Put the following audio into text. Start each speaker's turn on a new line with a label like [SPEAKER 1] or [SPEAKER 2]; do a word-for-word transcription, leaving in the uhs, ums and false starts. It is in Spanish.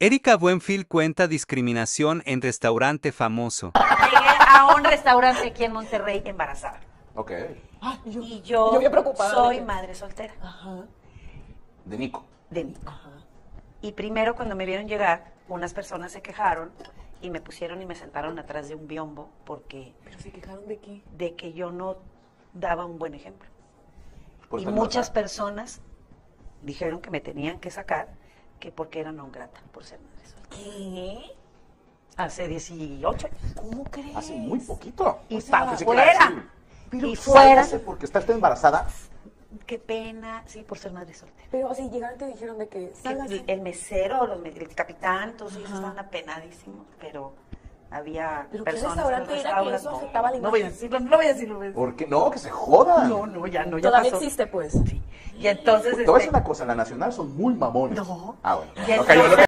[SPEAKER 1] Erika Buenfil cuenta discriminación en restaurante famoso.
[SPEAKER 2] Llegué a un restaurante aquí en Monterrey embarazada.
[SPEAKER 3] Ok.
[SPEAKER 4] Ah, y yo,
[SPEAKER 2] Y yo,
[SPEAKER 4] yo bien preocupada.
[SPEAKER 2] soy
[SPEAKER 4] de que-
[SPEAKER 2] madre soltera
[SPEAKER 4] Ajá.
[SPEAKER 3] De Nico.
[SPEAKER 2] de Nico.
[SPEAKER 4] Ajá.
[SPEAKER 2] Y primero cuando me vieron llegar, unas personas se quejaron y me pusieron y me sentaron atrás de un biombo porque
[SPEAKER 4] Pero se quejaron de qué.
[SPEAKER 2] de que yo no daba un buen ejemplo.
[SPEAKER 3] Por
[SPEAKER 2] Y
[SPEAKER 3] estar
[SPEAKER 2] muchas
[SPEAKER 3] embarazada.
[SPEAKER 2] personas dijeron que me tenían que sacar, que porque era no grata por ser madre soltera.
[SPEAKER 4] ¿Qué?
[SPEAKER 2] Hace dieciocho años.
[SPEAKER 4] ¿Cómo crees?
[SPEAKER 3] Hace muy poquito.
[SPEAKER 2] Y
[SPEAKER 4] O sea,
[SPEAKER 2] para
[SPEAKER 3] pensé que iba a
[SPEAKER 2] afuera.
[SPEAKER 3] decir, Pero
[SPEAKER 2] Y fuera.
[SPEAKER 3] sálgase porque está usted embarazada.
[SPEAKER 2] Qué pena, sí, por ser madre soltera.
[SPEAKER 4] Pero así llegaron y te dijeron de que
[SPEAKER 2] Que
[SPEAKER 4] sálgase.
[SPEAKER 2] el mesero, los me- el capitán, todos ellos
[SPEAKER 4] Ajá.
[SPEAKER 2] estaban apenadísimos, pero había
[SPEAKER 4] ¿Pero qué
[SPEAKER 2] personas
[SPEAKER 4] restaurante
[SPEAKER 2] en el
[SPEAKER 4] era que
[SPEAKER 2] restaurante.
[SPEAKER 4] eso afectaba la
[SPEAKER 2] No voy a
[SPEAKER 4] imagen?
[SPEAKER 2] decirlo, no voy a decirlo. no voy a decirlo.
[SPEAKER 3] ¿Por qué? No, que se jodan.
[SPEAKER 2] No, no, ya no, ya
[SPEAKER 4] Todavía
[SPEAKER 2] pasó.
[SPEAKER 4] existe, pues.
[SPEAKER 2] Sí. Y entonces...
[SPEAKER 3] Te voy a decir
[SPEAKER 2] este,
[SPEAKER 3] una cosa, en la Nacional son muy mamones.
[SPEAKER 2] No.
[SPEAKER 3] Ah, bueno.
[SPEAKER 2] Y
[SPEAKER 3] Ok, yo lo que